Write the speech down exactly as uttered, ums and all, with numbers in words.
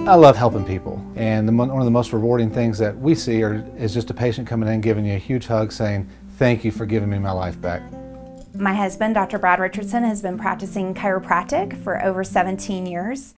I love helping people, and the, one of the most rewarding things that we see are, is just a patient coming in giving you a huge hug saying, "Thank you for giving me my life back." My husband, Doctor Brad Richardson, has been practicing chiropractic for over seventeen years.